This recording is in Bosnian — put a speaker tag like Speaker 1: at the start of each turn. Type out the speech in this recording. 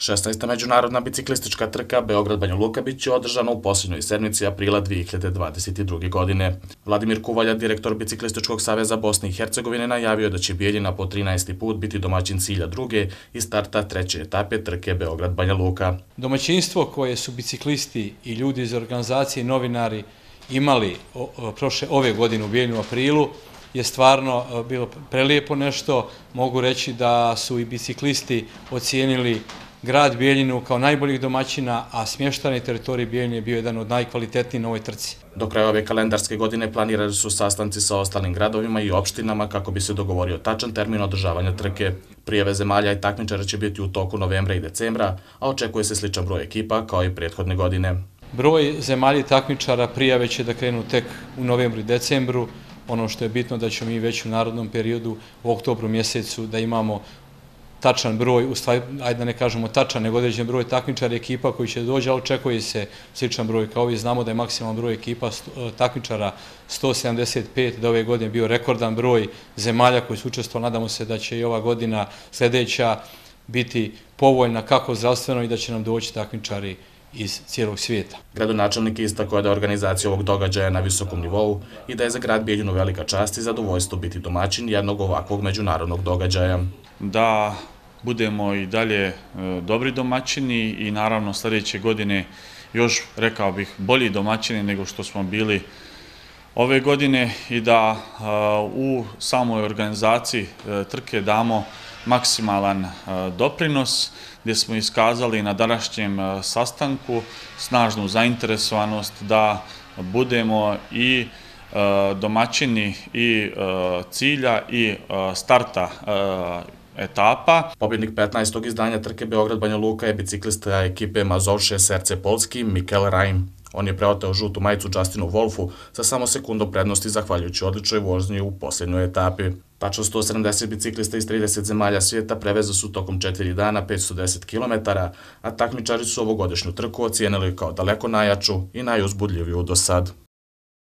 Speaker 1: 16. međunarodna biciklistička trka Beograd-Banja Luka biće održana u posljednjoj sedmici aprila 2022. godine. Vladimir Kuvalja, direktor Biciklističkog saveza Bosne i Hercegovine, najavio da će Bijeljina po 13. put biti domaćin cilja druge i starta treće etape trke Beograd-Banja Luka.
Speaker 2: Domaćinstvo koje su biciklisti i ljudi iz organizacije i novinari imali ove godine u Bijeljinu u aprilu je stvarno bilo prelijepo nešto. Mogu reći da su i biciklisti ocijenili grad Bijeljinu kao najboljih domaćina, a smještani teritorij Bijeljine je bio jedan od najkvalitetnijih na ovoj trci.
Speaker 1: Do kraja ove kalendarske godine planirani su sastanci sa ostalim gradovima i opštinama kako bi se dogovorio tačan termin održavanja trke. Prijave zemalja i takmičara će biti u toku novembra i decembra, a očekuje se sličan broj ekipa kao i prethodne godine.
Speaker 2: Broj zemalja i takmičara prijave će da krenu tek u novembru i decembru. Ono što je bitno da ćemo mi već u narodnom periodu u oktobru mjesecu da imamo tačan broj, u stvari, ajde da ne kažemo tačan, nego određen broj takmičara i ekipa koji će doći, ali očekuje se sličan broj. Kao vi znamo da je maksimalan broj ekipa takmičara 175, da ove godine bio rekordan broj zemalja koji su učestvovali. Nadamo se da će i ova godina sljedeća biti povoljna kako zdravstveno i da će nam doći takmičari iz cijelog svijeta.
Speaker 1: Gradonačelnik istakao je da je organizacija ovog događaja na visokom nivou i da je za grad Bijeljinu velika čast i zadovoljstvo biti domaćin jednog ovakvog međunarodnog događaja.
Speaker 3: Da budemo i dalje dobri domaćini i naravno sljedeće godine još, rekao bih, bolji domaćini nego što smo bili ove godine i da u samoj organizaciji trke damo maksimalan doprinos, gdje smo iskazali na današnjem sastanku snažnu zainteresovanost da budemo i domaćini i cilja i starta etapa.
Speaker 1: Pobjednik 15. izdanja trke Beograd-Banja Luka je biciklista ekipe Mazovše Serce Polski Mikel Rajm. On je preoteo žutu majicu Justinu Wolfu sa samo sekundom prednosti zahvaljujući odličnoj vožnji u posljednjoj etapi. Tačno 170 biciklista iz 30 zemalja svijeta preveza su tokom 4 dana 510 km, a takmičari su ovogodišnju trku ocijenili kao daleko najjaču i najuzbudljiviju do sad.